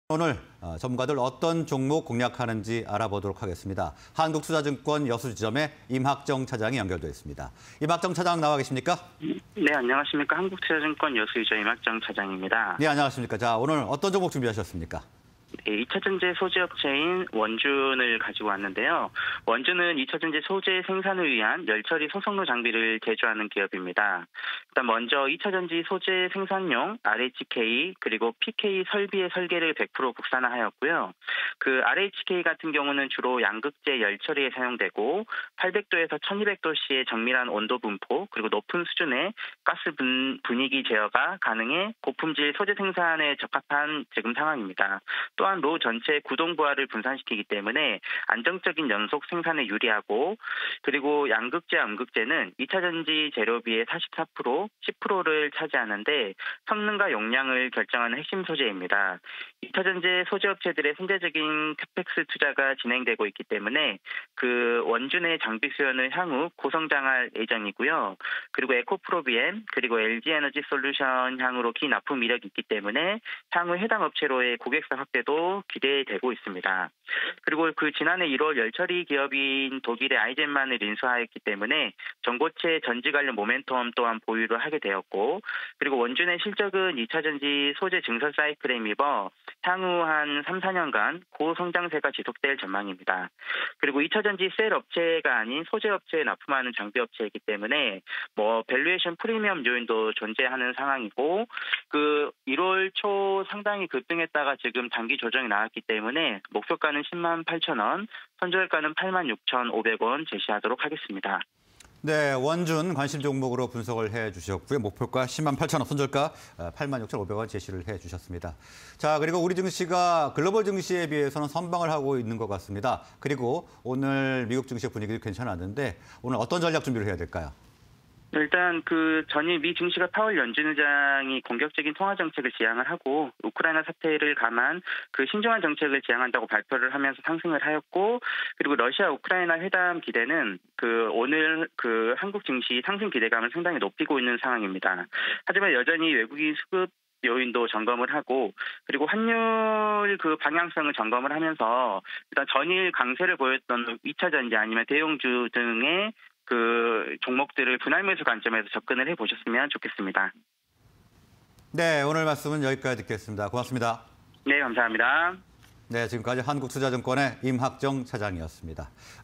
오늘 전문가들 어떤 종목 공략하는지 알아보도록 하겠습니다. 한국투자증권 여수지점의 임학정 차장이 연결되어 있습니다. 임학정 차장 나와 계십니까? 네, 안녕하십니까. 한국투자증권 여수지점 임학정 차장입니다. 네, 안녕하십니까. 자, 오늘 어떤 종목 준비하셨습니까? 네, 2차전지 소재업체인 원준을 가지고 왔는데요. 원준은 2차전지 소재 생산을 위한 열처리 소성로 장비를 제조하는 기업입니다. 일단 먼저 2차전지 소재 생산용 RHK 그리고 PK 설비의 설계를 100% 국산화하였고요. 그 RHK 같은 경우는 주로 양극재 열처리에 사용되고 800도에서 1200도씨의 정밀한 온도 분포 그리고 높은 수준의 가스 분위기 제어가 가능해 고품질 소재 생산에 적합한 지금 상황입니다. 또한 로 전체의 구동 부하를 분산시키기 때문에 안정적인 연속 생산에 유리하고, 그리고 양극재, 음극재는 2차전지 재료비의 44%, 10%를 차지하는데 성능과 용량을 결정하는 핵심 소재입니다. 2차전지 소재업체들의 선제적인 캐펙스 투자가 진행되고 있기 때문에 그 원준의 장비 수요는 향후 고성장할 예정이고요. 그리고 에코프로비엠 그리고 LG에너지 솔루션 향으로 긴 납품 이력이 있기 때문에 향후 해당 업체로의 고객사 확대도 기대되고 있습니다. 그리고 그 지난해 1월 열처리 기업인 독일의 아이젠만을 인수하였기 때문에 전고체 전지 관련 모멘텀 또한 보유를 하게 되었고, 그리고 원준의 실적은 2차전지 소재 증설 사이클에 힘입어 향후 한 3, 4년간 고성장세가 지속될 전망입니다. 그리고 2차전지 셀 업체가 아닌 소재 업체에 납품하는 장비 업체이기 때문에 밸류에이션 프리미엄 요인도 존재하는 상황이고, 그 1월 초 상당히 급등했다가 지금 단기 조정이 나왔기 때문에 목표가는 10만 8천 원, 손절가는 8만 6,500원 제시하도록 하겠습니다. 네, 원준 관심 종목으로 분석을 해주셨고요. 목표가 10만 8천 원, 손절가 8만 6,500원 제시를 해주셨습니다. 자, 그리고 우리 증시가 글로벌 증시에 비해서는 선방을 하고 있는 것 같습니다. 그리고 오늘 미국 증시 분위기도 괜찮았는데 오늘 어떤 전략 준비를 해야 될까요? 일단 그 전일 미 증시가 파월 연준 의장이 공격적인 통화 정책을 지향을 하고 우크라이나 사태를 감안 그 신중한 정책을 지향한다고 발표를 하면서 상승을 하였고, 그리고 러시아 우크라이나 회담 기대는 그 오늘 그 한국 증시 상승 기대감을 상당히 높이고 있는 상황입니다. 하지만 여전히 외국인 수급 요인도 점검을 하고, 그리고 환율 그 방향성을 점검을 하면서 일단 전일 강세를 보였던 2차전지 아니면 대형주 등의 그 종목들을 분할 매수 관점에서 접근을 해보셨으면 좋겠습니다. 네, 오늘 말씀은 여기까지 듣겠습니다. 고맙습니다. 네, 감사합니다. 네, 지금까지 한국투자증권의 임학정 차장이었습니다.